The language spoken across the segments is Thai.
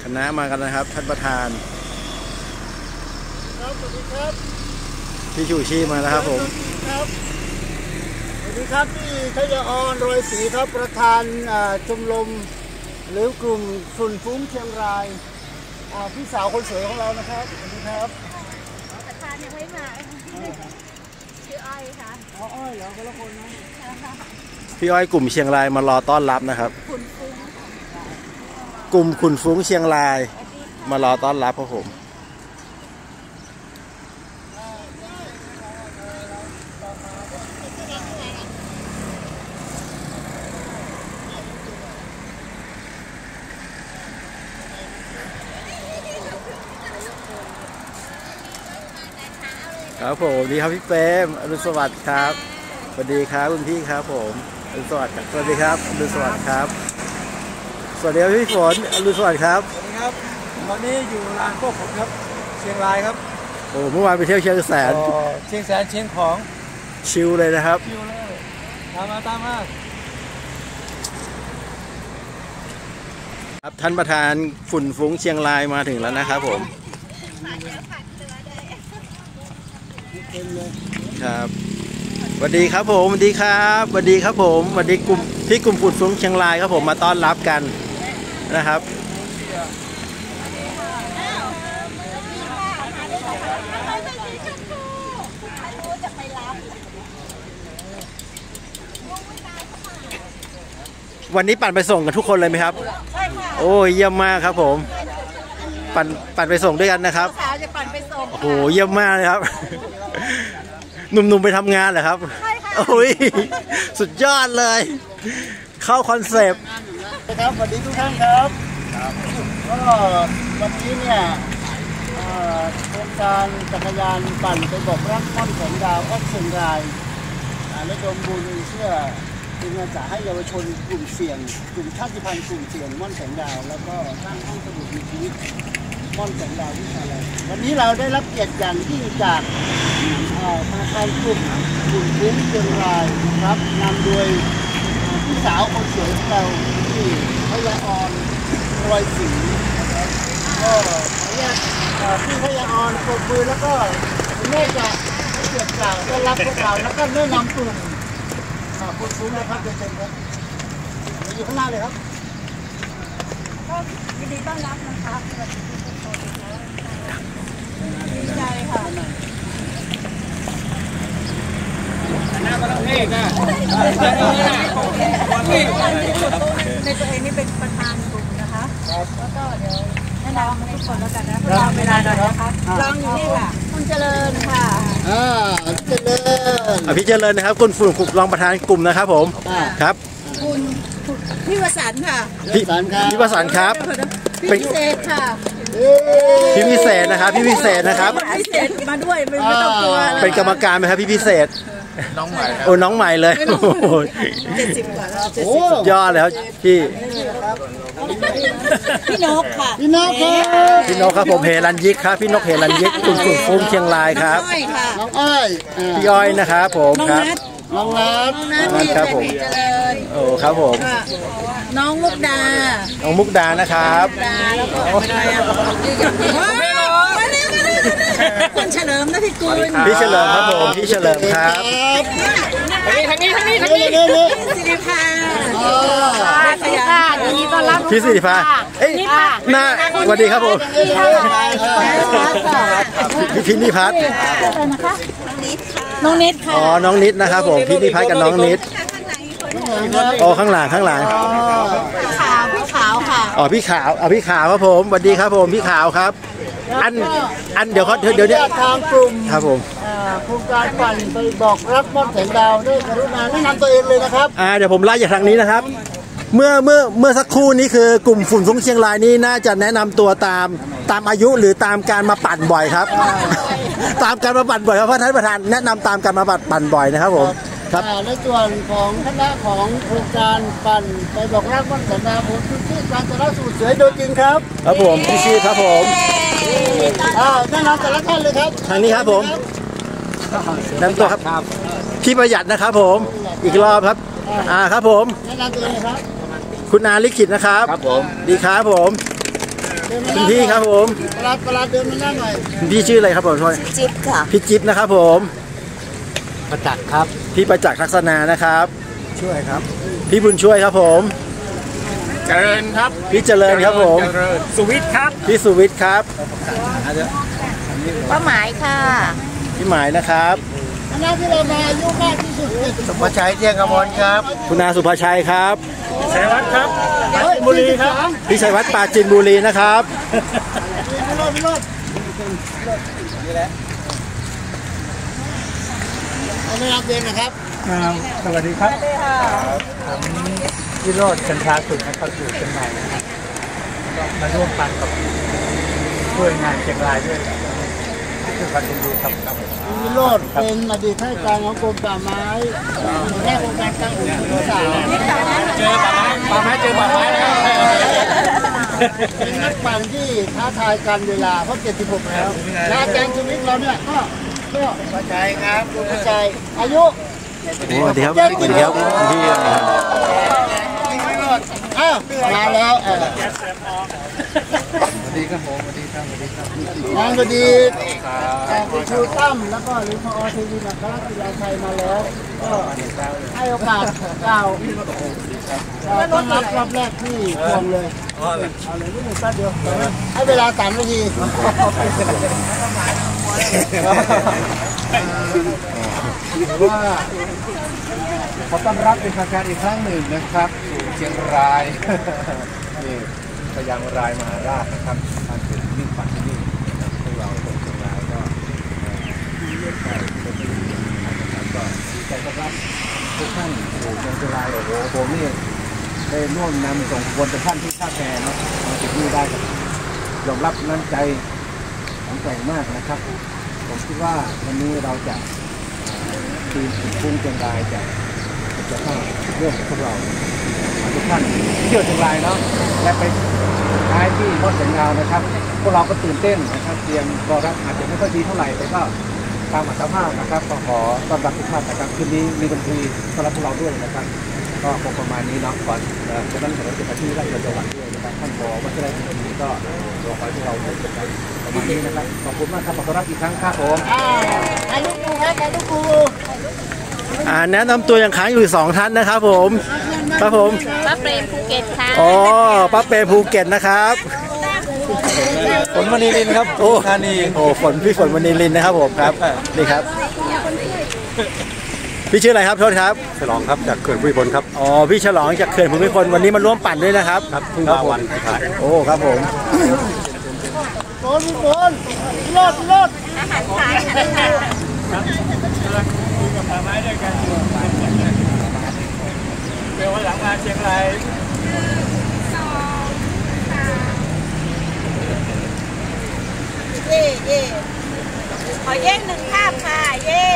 คณะมากันนะครับท่านประธานครับสวัสดีครับพี่ชูชีมาแล้วครับผมครับสวัสดีครับพี่ทยอรโรยศรีครับประธานชมรมหรือกลุ่มฝุ่นฟุ้งเชียงรายพี่สาวคนสวยของเรานะครับสวัสดีครับประธานยังไม่มาชื่ออ้อยค่ะอ้อยเหรอคนละคนนะพี่อ้อยกลุ่มเชียงรายมารอต้อนรับนะครับกลุ่มขุนฟุ้งเชียงรายมารอต้อนรับครับผมครับผมดีครับพี่เป้มอรุณสวัสดิ์ครับสวัสดีครับคุณพี่ครับผมอรุณสวัสดิ์สวัสดีครับอรุณสวัสดิ์ครับสวัสดีครับพี่ฝนอรุณสวัสดิ์ครับสวัสดีครับตอนนี้อยู่ลานพวกผมครับเชียงรายครับโอ้เมื่อวานไปเที่ยวเชียงแสนเชียงของชิลเลยนะครับชิลเลยตามมาครับท่านประธานฝุ่นฟุ้งเชียงรายมาถึงแล้วนะครับผมครับสวัสดีครับผมสวัสดีครับสวัสดีครับผมสวัสดีกลุ่มพี่กลุ่มฝุ่นฟุ้งเชียงรายครับผมมาต้อนรับกันนะครับวันนี้ปั่นไปส่งกันทุกคนเลยไหมครับโอ้ยเยี่ยมมากครับผมปั่นไปส่งด้วยกันนะครับจะปั่นไปส่งโอ้โหเยี่ยมมากเลยครับหนุ่มๆไปทำงานเหรอครับโอ้ยสุดยอดเลยเข้าคอนเซปต์นะครับสวัสดีทุกท่านครับก็วันนี้เนี่ยโครงการจักรยานปั่นไปบอกรักม่อนแสงดาวออกเชียงรายและดมบุญเชื่อเป็นงานจะให้เยาวชนกลุ่มเสี่ยงกลุ่มชาติพันธุ์กลุ่มเสี่ยงม่อนแสงดาวแล้วก็สร้างห้องสมุดมีชีวิตม่อนแสงดาววิชาลัยวันนี้เราได้รับเกียรติอย่างยิ่งจากธนาคารกลุ่มฟุ้งเชียงรายนะครับนำโดยพี่สาวคนสวยของเราที่ทยอรโรยศรีนะครับก็พี่ทยอรปรบมือแล้วก็แม่จะเกียรติกล่าวต้อนรับพวกเราแล้วก็แนะนำกลุ่มคุณฟุ้งนะครับเชิญครับอยู่ข้างหน้าเลยครับก็ยินดีต้อนรับนะคะสวัสดีทุกคนดีใจค่ะหน้าก็ต้องเท่กันในตัวเองนี่เป็นประธานกลุ่มนะคะแล้วก็เดี๋ยวแนะนำทุกคนแล้วกันนะเราเวลาหน่อยนะคะลองอยู่นี่ค่ะคุณเจริญค่ะเจริญพี่เจริญนะครับคุณฝุ่นรองประธานกลุ่มนะครับผมครับคุณพี่วสันต์ค่ะพี่วสันต์ครับพี่พิเศษค่ะพี่พิเศษนะครับพี่พิเศษนะครับพิเศษมาด้วยไม่ต้องกลัวเป็นกรรมการไหมครับพี่พิเศษน้องใหม่โอ้น้องใหม่เลย 70 กว่าแล้วยอดแล้วพี่นกค่ะพี่นกครับผมเฮรัญยิกครับพี่นกเฮรัญยิกกลุ่มฟุ้งเชียงรายครับน้องอ้อยพี่อ้อยนะครับผมครับน้องนัทครับผมโอ้ครับผมน้องมุกดานะครับแล้วก็คุณเฉลิมนะพี่กุลพี่เฉลิมครับผมพี่เฉลิมครับทางนี้สิริภาพี่สิริภาหน้าสวัสดีครับผมพี่นิพัฒน์น้องนิดค่ะอ๋อน้องนิดนะครับผมพี่นิพัฒน์กับน้องนิดอ๋อข้างหลังพี่ขาวค่ะอ๋อพี่ขาวครับผมสวัสดีครับผมพี่ขาวครับอันเดี๋ยวนี้ทางกลุ่มครับผมโครงการปั่นไปบอกรักม่อนแสงดาวด้วยกรุณาแนะนำตัวเองเลยนะครับเดี๋ยวผมไล่จากทางนี้นะครับเมื่อสักครู่นี้คือกลุ่มฝุ่นฟุ้งเชียงรายนี้น่าจะแนะนำตัวตามอายุหรือตามการมาปั่นบ่อยครับตามการมาปั่นบ่อยครับเพราะท่านประธานแนะนำตามการมาปั่นบ่อยนะครับผมครับในส่วนของคณะของโครงการปั่นไปบอกรักม่อนแสงดาวผมชื่อการจะเล่าสู่เสือโดยจริงครับครับผมพี่ชีครับผมแนะนำแต่ละท่านเลยครับทางนี้ครับผมแนะนำตัวครับพี่ประหยัดนะครับผมอีกรอบครับครับผมแนะนำตัวเลยครับคุณอาลิขิตนะครับครับผมดีครับผมคุณพี่ครับผมประหลาดเดินมาหน้าหน่อยคุณพี่ชื่ออะไรครับผมช่วยจิ๊บค่ะพี่จิ๊บนะครับผมประจักษ์ครับพี่ประจักษ์ทักษณานะครับช่วยครับพี่บุญช่วยครับผมเจริญครับพี่เจริญครับผมเจริญสุวิทย์ครับพี่สุวิทย์ครับป้าหมายค่ะพี่หมายนะครับคณะที่เรามาอายุมากที่สุดสุภชัยเที่ยงกมลครับคุณอาสุภาชัยครับชัยวัฒน์ครับปราจีนบุรีครับพี่ชัยวัฒน์ปราจีนบุรีนะครับพี่โรจน์นี่แหละเอาไม่รับเดินนะครับสวัสดีครับผมวิโรจน์จันทราสุขนะครับอยู่เชียงใหม่นะครับก็มาร่วมกันกับช่วยงานเชียงรายด้วยคือความยินดีครับวิโรจน์เป็นอดีตข้าราชการของกรมป่าไม้แรกองค์การกลางอุทยานเจอป่าไม้เจอป่าไม้เป็นนักปั่นที่ท้าทายกันเวลาเพราะ76แล้วและอาจารย์ชีวิตเราเนี่ยก็ประชัยครับคุณประชัยอายุสวัสดีครับสวัสดีครับพี่อ้าวมาแล้วสวัสดีครับผมสวัสดีครับงานสวัสดีคุณชูตั้มแล้วก็หรือพอทีวีนักการกีฬาไทยมาแล้วก็ให้โอกาสกล่าวต้อนรับรอบแรกที่พวงเลยเอาเลยนิดหนึ่งแป๊บเดียวให้เวลา3 นาทีว่าขอต้อนรับเป็นทางการอีกครั้งหนึ่งนะครับสู่เชียงรายนี่พยางรายมหาราชนะครับท่านเป็นวิ่งปั่นที่นี่พวกเราคนเชียงรายก็เลือกไปเป็นที่นะครับก็ดีใจต้อนรับทุกท่านสู่เชียงรายโอ้โหผมนี่ได้ร่วมนำส่งคนเป็นท่านที่ท่าแพนะมาถึงนี่ได้ครับยอมรับน้ำใจของแกร่งมากนะครับผมคิดว่าวันนี้เราจะทีมสุขุมเชียงรายจะร่วมกับพวกเราทุกท่านเที่ยวเชียงรายเนาะและไปท้ายที่วัดแสงดาวนะครับพวกเราก็ตื่นเต้นนะครับเตรียมรอรับอาจจะไม่ค่อยดีเท่าไหร่แต่ก็ตามอัตภาพนะครับก็ขอต้อนรับทุกท่านนะครับคืนนี้มีดนตรีต้อนรับพวกเราด้วยนะครับก็คงประมาณนี้เนาะก่อนจะตั้งแต่วันที่ราชจังหวัดด้วยนะครับท่านผอวัชรชัยก็รอคอยพวกเราในประมาณนี้นะครับขอบคุณมากครับขอต้อนรับอีกครั้งครับผมให้ลูกครูครับให้ลูกครูแนะนำตัวอย่างค้างอยู่2 ท่านนะครับผมครับผมป้าเปรมภูเก็ตค่ะอ๋อป้าเปภูเก็ตนะครับฝนมณีลินครับโอ้ธานีโอ้พี่ฝนมณีลินนะครับผมครับนี่ครับพี่ชื่ออะไรครับโทษครับฉลองครับจากเขื่อนภูมิพลครับอ๋อพี่ฉลองจากเขื่อนภูมิพลวันนี้มาร่วมปั่นด้วยนะครับครับเพิ่งมาวันท้ายโอ้ครับผมโอนรถอาหารขายป่าไม้ด้วยกันเดี๋ยววันหลังมาเชียงรายเย่ขอเย่1 ภาพค่ะเย่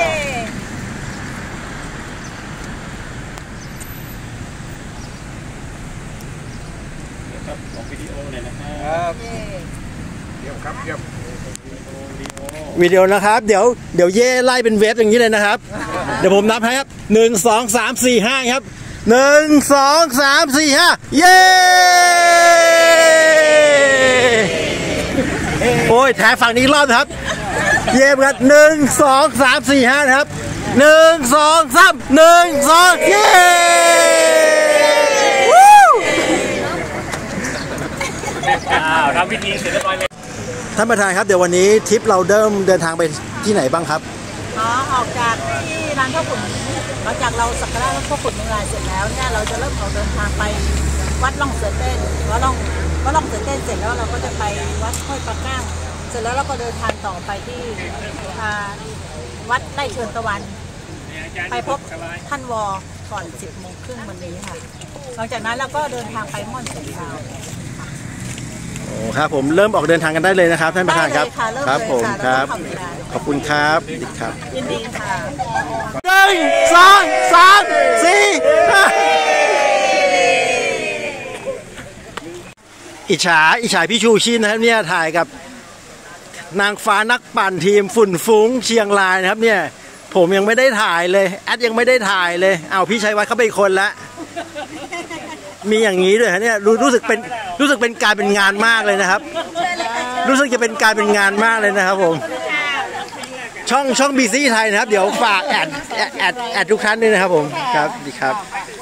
ของวิดีโอหน่อยนะครับเดี๋ยวครับเดี๋ยววิดีโอนะครับเดี๋ยวเย่ไล่เป็นเวฟอย่างนี้เลยนะครับเดี๋ยวผมนับให้ครับ1 2 3 4 5ครับ1 2 3 4 5เย้โอ้ยแถมฝั่งนี้รอบนะครับเย่กัน1 2 3 4 5นะครับ1 2 3 1 2เย้ทำพิธีเสร็จเรียบร้อยเลยท่านประธานครับเดี๋ยววันนี้ทริปเราเดินทางไปที่ไหนบ้างครับออกจากที่ร้านข้าวขุ่นหลังจากเราสักการะข้าวขุ่นเมืองรายเสร็จแล้วเนี่ยเราจะเริ่มออกเดินทางไปวัดล่องเสือเต้นวัดล่องเสือเต้นเสร็จแล้วเราก็จะไปวัดห้วยปลาก้างเสร็จแล้วเราก็เดินทางต่อไปที่วัดไร่เชิญตะวันไปพบท่านวอก่อน10 โมงครึ่งวันนี้ค่ะหลังจากนั้นเราก็เดินทางไปม่อนแสงดาวโอ้ครับผมเริ่มออกเดินทางกันได้เลยนะครับท่านประธานครับครับผมครับขอบคุณครับครับยินดีค่ะ 1 2 3 4 อิจฉาพี่ชูชีพนะครับเนี่ยถ่ายกับนางฟ้านักปั่นทีมฝุ่นฟุ้งเชียงรายนะครับเนี่ยผมยังไม่ได้ถ่ายเลยแอดยังไม่ได้ถ่ายเลยเอาพี่ชัยวัฒน์เข้าไปอีกคนละมีอย่างนี้ด้วยฮะเนี่ยรู้สึกเป็นรู้สึกเป็นการเป็นงานมากเลยนะครับ รู้สึกจะเป็นการเป็นงานมากเลยนะครับผมช่องบีซีไทยนะครับเดี๋ยวฝากแอดทุกท่านด้วยนะครับผมครับดีครับ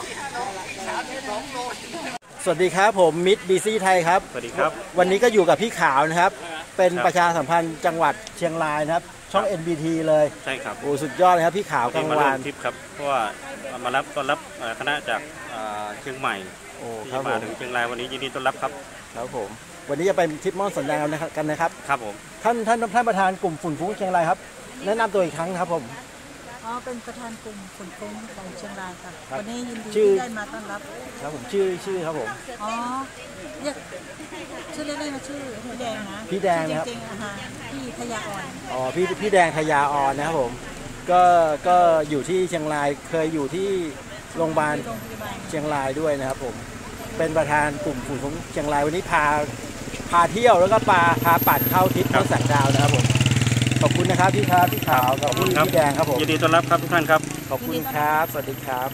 สวัสดีครับผมมิตรบีซีไทยครับสวัสดีครับวันนี้ก็อยู่กับพี่ขาวนะครับเป็นประชาสัมพันธ์จังหวัดเชียงรายนะครับช่อง NBT เลยใช่ครับโอ้สุดยอดเลยครับพี่ขาวกลางวันทิปครับเพราะว่ามารับต้อนรับคณะจากเชียงใหม่ที่มาถึงเชียงรายวันนี้ยินดีต้อนรับครับครับผมวันนี้จะไปทริปม่อนสัญญากันนะครับครับผมท่านประธานกลุ่มฝุ่นฟุ้งเชียงรายครับแนะนำตัวอีกครั้งครับผมเป็นประธานกลุ่มฝุ่นฟุ้งของเชียงรายค่ะวันนี้ยินดีที่ได้มาต้อนรับครับผมชื่อครับผมเรียกชื่อเล่นๆมาชื่อพี่แดงนะพี่แดงครับจริงๆพี่ทยาอ่อนพี่แดงทยาอ่อนนะครับผมก็อยู่ที่เชียงรายเคยอยู่ที่โรงพยาบาลเชียงรายด้วยนะครับผมเป็นประธานกลุ่มฝุ่นฟุ้งเชียงรายวันนี้พาเที่ยวแล้วก็พาปั่นเข้าทิศต้นสักดาวนะครับผมขอบคุณนะครับพี่ขาวกับพี่แดงครับผมยินดีต้อนรับครับทุกท่านครับขอบคุณครับสวัสดีครับ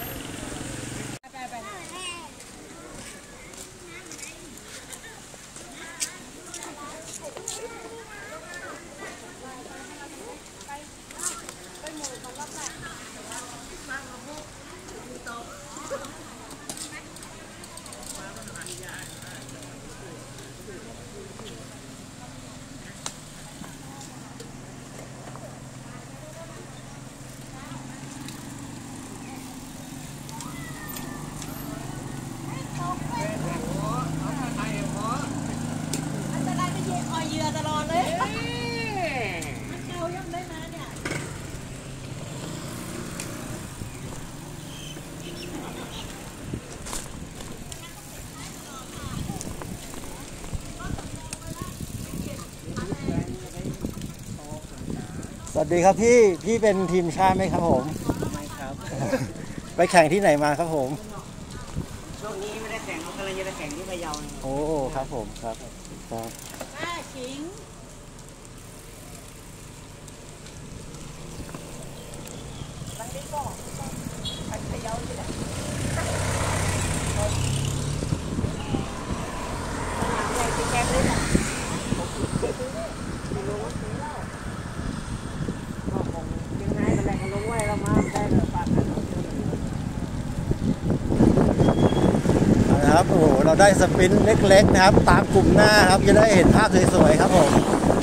สวัสดีครับพี่เป็นทีมชาติไหมครับผมไม่ครับไปแข่งที่ไหนมาครับผมช่วงนี้ไม่ได้แข่งกำลังจะแข่งที่พะเยาโอ้ครับผมครับชิงมันไม่ก็ไปพะเยาที่ไหนแข่งเลยนะครับโอ้เราได้สปินเล็กๆนะครับตามกลุ่มหน้าครับจะได้เห็นภาพสวยๆครับผม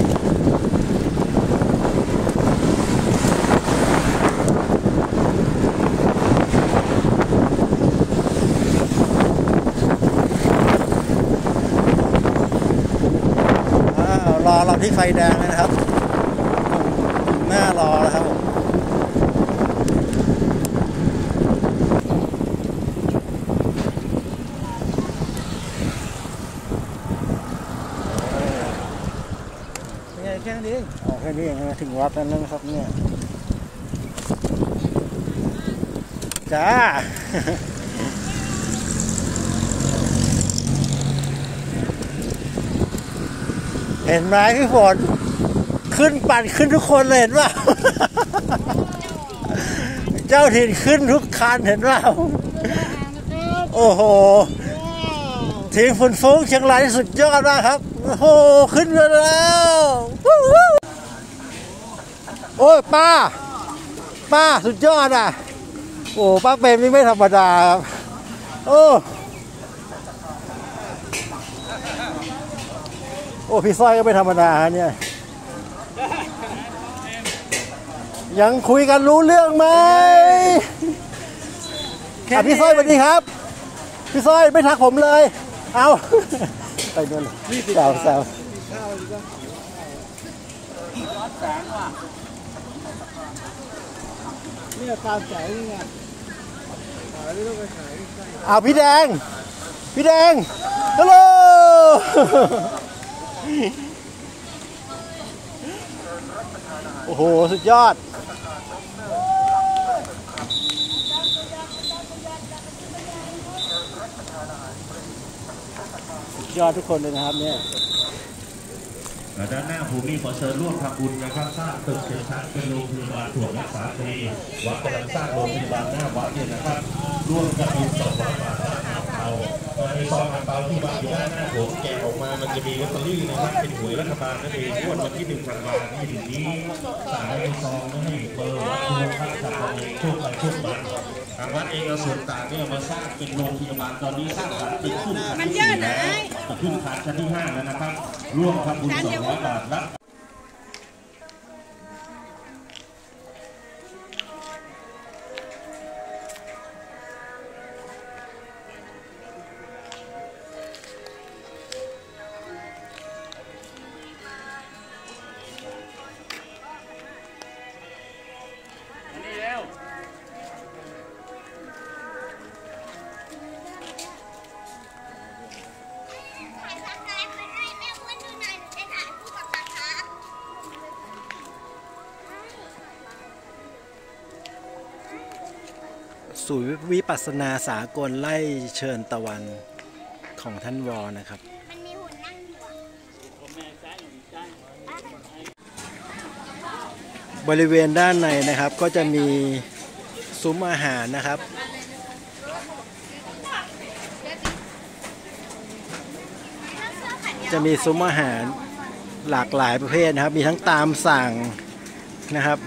รอที่ไฟแดงนะครับหน้ารอแล้วครับผมแค่นี้แค่นี้เองถึงวัดแล้วนะครับเนี่ยจ้าเห็นไหมพี่ฝนปั่นขึ้นทุกคนเลยเห็นป่ะเจ้าถิ่นขึ้นทุกคันเห็นป่ะโอ้โหทีมฝุ่นฟุ้งเชียงรายสุดยอดมากครับโอ้โหขึ้นมาแล้วโอ้ยป้าสุดยอดอ่ะโอ้ป้าเปรมนี่ไม่ธรรมดาครับโอ้พี่สร้อยก็ไม่ธรรมดาเนี่ยยังคุยกันรู้เรื่องไหมพี่สร้อยสวัสดีครับพี่สร้อยไม่ทักผมเลยเอาไปนู่นแซวเนี่ยตามแสงนี่ไงไม่ต้องไปขายเอาพี่แดงฮัลโหลโอ้โหสุดยอดทุกคนเลยนะครับเนี่ยด้านหน้าผมมีขอเชิญร่วมทำบุญนะครับสร้างตึกเป็นชั้นเป็นโรงพยาบาลตรวจรักษาฟรีวัดกำลังสร้างโรงพยาบาลหน้าวัดเนี่ยนะครับร่วมกับบุญ200 บาทเอาในซองอังเปาที่วางอยู่ด้านหน้าผมแกะออกมามันจะมีลอตเตอรี่นะครับเป็นหวยรัฐบาลนั่นเองงวดวันที่1 ธันวาคมที่ถึงนี้สายในซองไม่ให้เบอร์วัดคุณภาพจากเราเองโชคไปโชคมาทางวัดเองเอาส่วนต่างเนี่ยมาสร้างเป็นโรงพยาบาลตอนนี้สร้างฐานติดขึ้นฐานที่4แล้วจะขึ้นฐานชั้นที่5แล้วนะครับร่วมทำบุญ200 บาทรับศูนย์วิปัสสนาสากลไล่เชิญตะวันของท่านวอนะครับบริเวณด้านในนะครับก็จะมีซุ้มอาหารนะครับ จะมีซุ้มอาหารหลากหลายประเภทนะครับมีทั้งตามสั่งนะครับ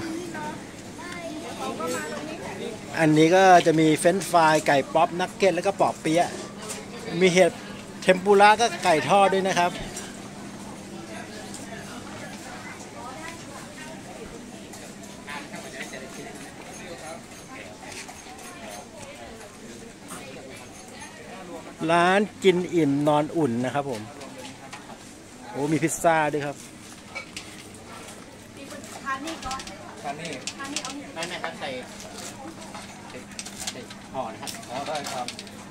อันนี้ก็จะมีเฟรนช์ฟรายไก่ป๊อปนักเก็ตแล้วก็ปอเปี๊ยะมีเห็ดเทมปุระก็ไก่ทอดด้วยนะครับร้านกินอิ่มนอนอุ่นนะครับผมโอ้มีพิซซ่าด้วยครับทานนี่ไม่ครับใส่ห่อนะครับอ๋อได้ครับ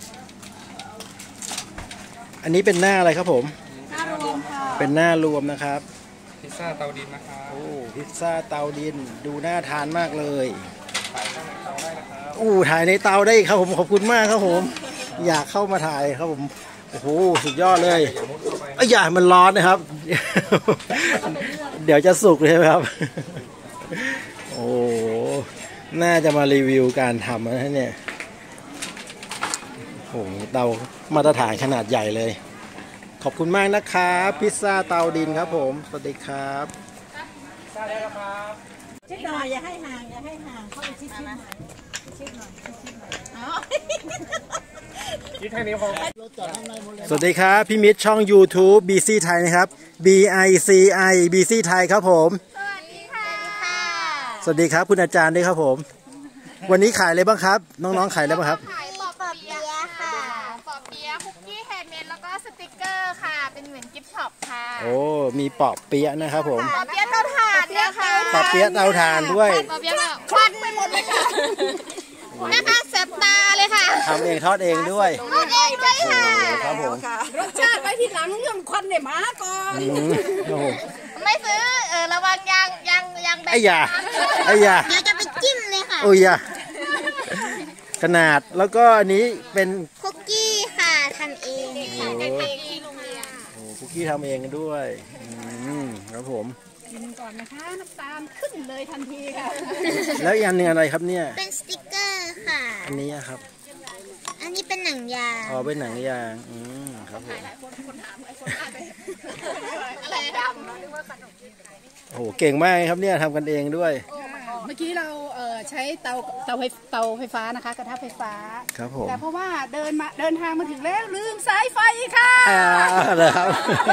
อันนี้เป็นหน้าอะไรครับผมหน้ารวมค่ะเป็นหน้ารวมนะครับพิซซ่าเตาดินนะครับโอ้พิซซ่าเตาดินดูน่าทานมากเลยถ่ายในเตาได้นะครับถ่ายในเตาได้ครับผมขอบคุณมากครับผมอยากเข้ามาถ่ายครับผมโอ้โหสุดยอดเลยอย่ามันร้อนนะครับเดี๋ยวจะสุกเลยครับโอ้น่าจะมารีวิวการทำนะเนี่ยโอ้เตามาตรฐานขนาดใหญ่เลยขอบคุณมากนะครับพิซซ่าเตาดินครับผมสวัสดีครับชิดหน่อยอย่าให้ห่างเข้าไปชิดหน่อยสวัสดีครับพี่มิตรช่อง YouTube BC ไทยนะครับ BICI BC ไทยครับผมสวัสดีค่ะสวัสดีครับคุณอาจารย์ด้วยครับผมวันนี้ขายอะไรบ้างครับน้องๆขายอะไรบ้างครับขายปอบเปี๊ยะค่ะปอบเปี๊ยะคุกกี้แฮนด์เมดแล้วก็สติกเกอร์ค่ะเป็นเหมือนกิฟต์ช็อปค่ะโอ้มีปอบเปี๊ยะนะครับผมปอบเปี๊ยะเตาถ่านเนี่ยค่ะปอบเปี๊ยะเตาถ่านด้วยปอบเปี๊ยะควันไปหมดเลยค่ะนะคะเสบตาเลยค่ะทำเองทอดเองด้วยทอดเองด้วยค่ะครับผมรสชาติไว้ที่หลังเรื่องควันเนี่ยมาก่อนไม่ซื้อระวังยางแบบไอ้ยาเดี๋ยวจะไปจิ้มเลยค่ะโอ้ยขนาดแล้วก็อันนี้เป็นคุกกี้ค่ะทำเองค่ะเป็นคุกกี้โรงเรียนโอ้คุกกี้ทำเองด้วยครับผมกินก่อนนะคะน้ำตาลขึ้นเลยทันทีค่ะแล้วอีกอันนึงอะไรครับเนี่ยเป็นสติกเกอร์ค่ะอันนี้ครับอันนี้เป็นหนังยางอ๋อเป็นหนังยางครับผมอะไรดำโอ้เก่งมากครับเนี่ยทำกันเองด้วยเมื่อกี้เราใช้เตาไฟฟ้านะคะกระทะไฟฟ้าครับผมแต่เพราะว่าเดินทางมาถึงแล้วลืมสายไฟค่ะเหรอครับ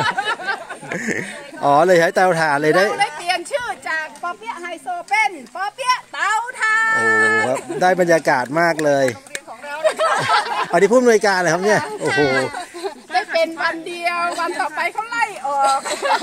อ๋อเลยใช้เตาถ่านเลยได้เราเลยเปลี่ยนชื่อจากปอเปี๊ยะไฮโซเป็นปอเปี๊ยะเตาถ่านโอ้ครับได้บรรยากาศมากเลยอันนี้ผู้อำนวยการเลยครับเนี่ยโอ้โหได้เป็นวันเดียววันต่อไปเขาไล่ออก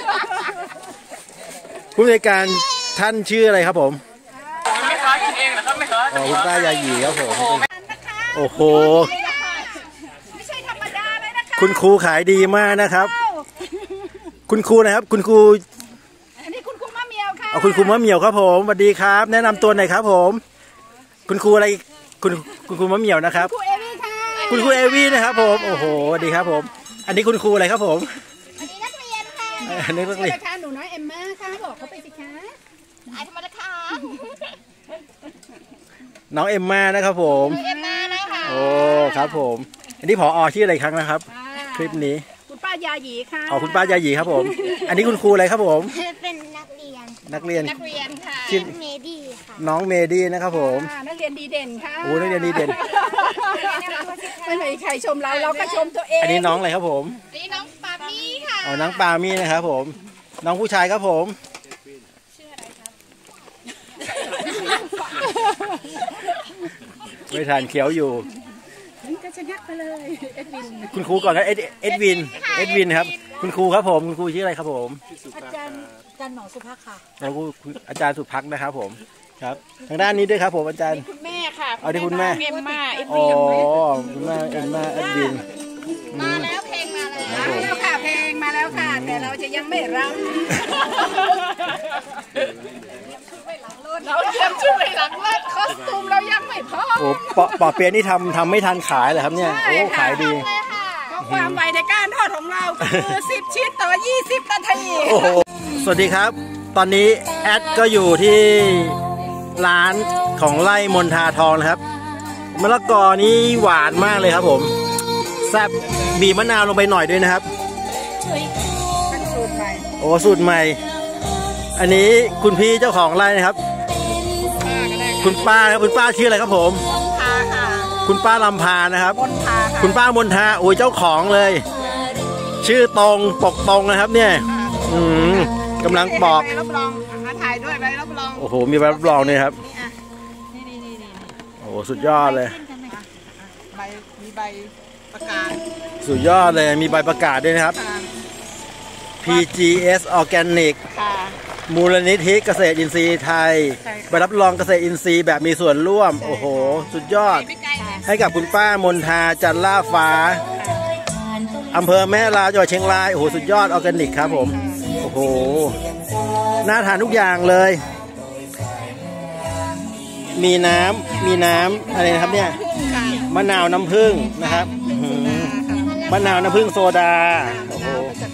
ผู้อำนวยการท่านชื่ออะไรครับผมไม่ค้ากินเองนะครับไม่ค้าอ๋อคุณป้ายาหยีครับผมโอ้โหไม่ใช่ธรรมดาเลยนะคะคุณครูขายดีมากนะครับคุณครูนะครับคุณครูอันนี้คุณครูมะเหมียวค่ะคุณครูมะเหมียวครับผมสวัสดีครับแนะนำตัวหน่อยครับผมคุณครูอะไรคุณครูมะเหมียวนะครับครูเอวี่ค่ะคุณครูเอวี่นะครับผมโอ้โหสวัสดีครับผมอันนี้คุณครูอะไรครับผมอันนี้นักเรียนค่ะอันนี้นักเรียนค่ะหนูน้อยเอมม่าค่ะบอกเขาไปสิคะไอธรรมดาค่ะน้องเอมม่านะครับผมเอมม่านะคะโอ้ครับผมอันนี้ผอ.ชื่ออะไรครั้งนะครับคลิปนี้คุณป้ายาหยีค่ะอ๋อคุณป้ายาหยีครับผมอันนี้คุณครูอะไรครับผมเป็นนักเรียนค่ะชื่อเมดี้ค่ะน้องเมดี้นะครับผมนักเรียนดีเด่นค่ะโอ้นักเรียนดีเด่นไม่มีใครชมเราก็ชมตัวเองอันนี้น้องอะไรครับผมนี่น้องปามี่ค่ะอ๋อน้องปามี่นะครับผมน้องผู้ชายครับผมชื่ออะไรครับไม่ทานเขียวอยู่ก็ชนะไปเลยเอ็ดวินคุณครูก่อนครับเอ็ดวินครับคุณครูครับผมคุณครูชื่ออะไรครับผมอาจารย์หมอสุภักค่ะแล้วอาจารย์สุภักนะครับผมครับทางด้านนี้ด้วยครับผมอาจารย์คุณแม่ค่ะเอาที่คุณแม่เอ็มมาเอ็ดวินคุณแม่เอ็มมาเอ็ดวินมาแล้วเพลงมาแล้วค่ะเพลงมาแล้วค่ะแต่เราจะยังไม่รับเราเตรียมชุดไปหลังรถคอสตูมเรายังไม่พอโอ้ปอเปียนี่ทำไม่ทันขายเลยครับเนี่ยโอ้ขายดีความไวในการทอดของเราคือ10 ชิ้นต่อ20 นาทีโอ้โหสวัสดีครับตอนนี้แอดก็อยู่ที่ร้านของไร่มนทาทองนะครับมะละกอนี่หวานมากเลยครับผมแซ่บบีบมะนาวลงไปหน่อยด้วยนะครับเป็นสูตรใหม่โอ้สูตรใหม่อันนี้คุณพี่เจ้าของไร่นะครับคุณป้าครับคุณป้าชื่ออะไรครับผมคุณป้าลำพานะครับคุณป้ามนทาโอ้ยเจ้าของเลยชื่อตรงปกตรงนะครับเนี่ยกำลังปอกรับรองมาถ่ายด้วยใบรับรองโอ้โหมีใบรับรองเนี่ยครับโอ้โหสุดยอดเลยมีใบประกาศสุดยอดเลยมีใบประกาศด้วยนะครับ PGS Organic มูลนิธิเกษตรอินทรีย์ไทยใบรับรองเกษตรอินทรีย์แบบมีส่วนร่วมโอ้โหสุดยอดให้กับคุณป้ามนทาจันล่าฟ้าอำเภอแม่ลาวจังหวัดเชียงรายโอ้โหสุดยอดออร์แกนิกครับผมโอ้โหน่าทานทุกอย่างเลยมีน้ำอะไรนะครับเนี่ยมะนาวน้ำผึ้งนะครับมะนาวน้ำผึ้งโซดาโอ้โห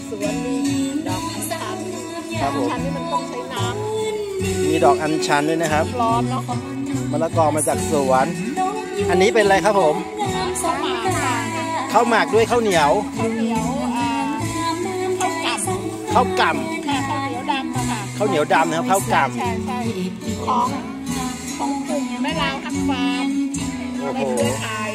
ครับผมมีดอกอัญชันด้วยนะครับมะละกอมาจากสวนอันนี้เป็นอะไรครับผมข้าวหมากด้วยข้าวเหนียวข้าวกล่ำข้าวเหนียวดำนะครับข้าวกล่ำของกลุ่มแม่ลาวฮักฟาร์มในเครือข่าย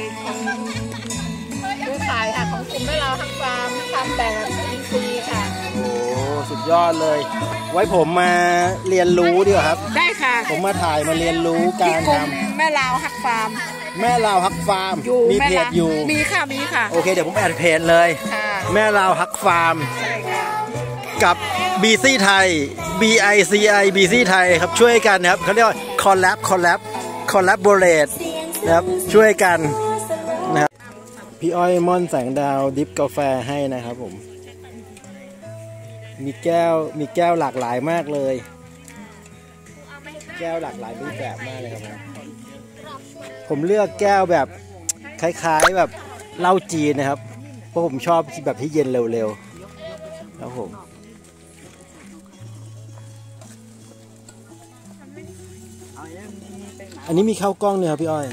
ค่ะของกลุ่มแม่ลาวฮักฟาร์มทำแบบอินทรีย์ค่ะโอ้สุดยอดเลยไว้ผมมาเรียนรู้ดีกว่าครับได้ค่ะผมมาถ่ายมาเรียนรู้การทำแม่ลาวฮักฟาร์มแม่ลาวฮักฟาร์มมีเพจอยู่มีค่ะโอเคเดี๋ยวผมแอดเพจเลยแม่ลาวฮักฟาร์มกับ BC ไทย BICI BC ไทยครับช่วยกันนะครับเขาเรียกว่าคอลแลบโบเรตนะครับช่วยกันนะครับพี่อ้อยม่อนแสงดาวดิฟกาแฟให้นะครับผมมีแก้วหลากหลายมากเลยแก้วหลากหลายรูปแบบมากเลยครับผมเลือกแก้วแบบคล้ายๆแบบเหล้าจีนนะครับเพราะผมชอบแบบที่เย็นเร็วๆครับผมอันนี้มีข้าวกล้องเนี่ยครับพี่อ้อย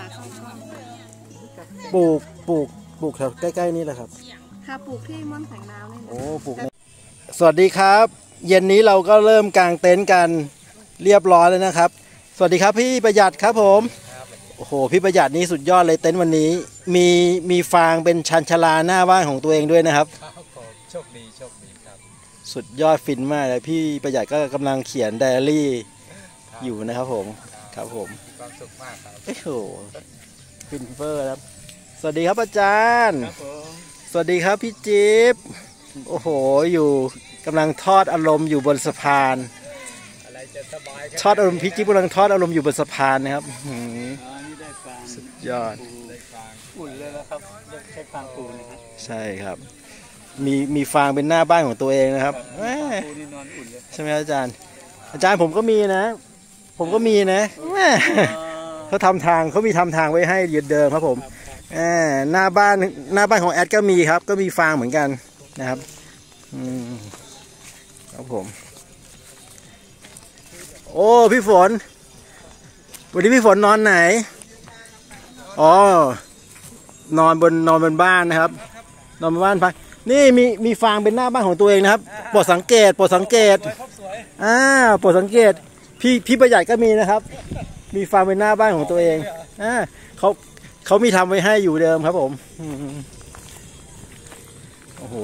ปลูกแถวใกล้ๆนี่แหละครับค่ะปลูกที่ม่อนแสงดาวนี่โอ้ปลูกสวัสดีครับเย็นนี้เราก็เริ่มกางเต็นท์กันเรียบร้อยแล้วนะครับสวัสดีครับพี่ประหยัดครับผมโอ้โหพี่ประหยัดนี้สุดยอดเลยเต็นท์วันนี้มีฟางเป็นชันชลาหน้าบ้านของตัวเองด้วยนะครับโชคดีครับสุดยอดฟินมากเลยพี่ประหยัดก็กำลังเขียนไดอารี่อยู่นะครับผมครับผมความสุขมากครับโอ้โหฟินเฟอร์ครับสวัสดีครับอาจารย์สวัสดีครับพี่จิ๊บโอ้โหอยู่กำลังทอดอารมณ์อยู่บนสะพานทอดอารมณ์พี่จิ๊บกำลังทอดอารมณ์อยู่บนสะพานนะครับสุดยอดอุ่นเลยนะครับใช้ฟางปูนะครับใช่ครับมีฟางเป็นหน้าบ้านของตัวเองนะครับใช่ไหมอาจารย์ผมก็มีนะเขาทำทางเขามีทำทางไว้ให้ยืดเดิมครับผมหน้าบ้านของแอดก็มีครับก็มีฟางเหมือนกันนะครับครับผมโอ้พี่ฝนวันนี้พี่ฝนนอนไหนอ๋อนอนบนบ้านนะครับนอนบนบ้านพักนี่มีฟางเป็นหน้าบ้านของตัวเองนะครับโปรดสังเกตโปรดสังเกตพี่ประหยัดก็มีนะครับมีฟางเป็นหน้าบ้านของตัวเองเขามีทำไว้ให้อยู่เดิมครับผมโอ้โห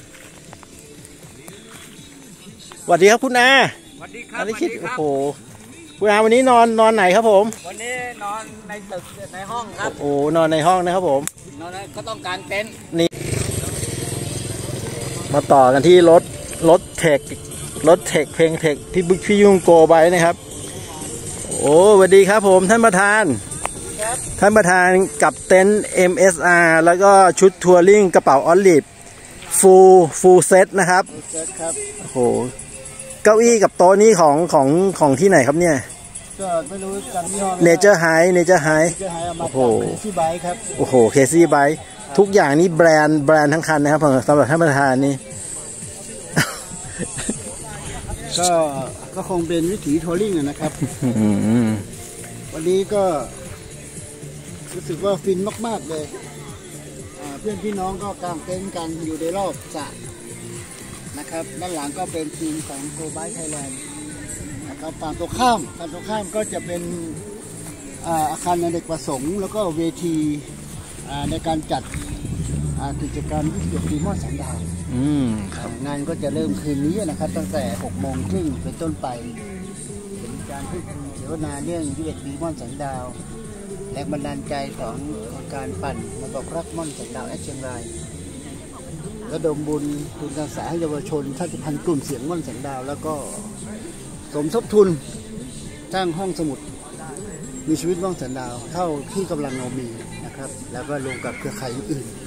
สวัสดีครับคุณอาสวัสดีครับอันนี้คิดโอ้โหคุณอาวันนี้นอนไหนครับผมวันนี้นอนในตึกในห้องครับโอ้นอนในห้องนะครับผมนอนก็ต้องการเต็นท์นี่มาต่อกันที่รถเทคเพลงเทคพี่ยุ่งโกไบนะครับโอ้สวัสดีครับผมท่านประธานกับเต็นท์ MSR แล้วก็ชุดทัวริ่งกระเป๋าออลิฟฟูลเซตนะครับโอ้โหเก้าอี้กับโต๊ะนี้ของที่ไหนครับเนี่ยก็ไม่รู้จำยี่ห้อเนเจอร์ไฮโอ้โหเคซี่ไบค์ครับโอ้โหเคซี่ไบค์ทุกอย่างนี้แบรนด์ทั้งคันนะครับสำหรับท่านประธานนี่ก็คงเป็นวิถีทัวริ่งนะครับวันนี้ก็รู้สึกว่าฟินมากๆเลยเพื่อนพี่น้องก็กางเต็นท์กันอยู่ในรอบสระนะครับด้านหลังก็เป็นทีมของโกไบค์ไทยแลนด์นะครับฝั่งตรงข้ามก็จะเป็นอาคารอเนกประสงค์แล้วก็เวทีในการจัดกิจกรรม21 ปีมอดแสงดาวงานก็จะเริ่มคืนนี้นะครับตั้งแต่ 18:30 เป็นต้นไปเป็นการพูดคุยเสวนาเรื่อง21 ปีมอดแสงดาวแรงบันดาลใจของการปั่นมาบอกรักม่อนแสงดาวเชียงรายระดมบุญทุนการศึกษาให้เยาวชนชาติพันธุ์กลุ่มเสียงม่อนแสงดาวแล้วก็สมทบทุนสร้างห้องสมุดมีชีวิตม่อนแสงดาวเท่าที่กำลังเรามีนะครับแล้วก็รวมกับเครือข่ายอื่น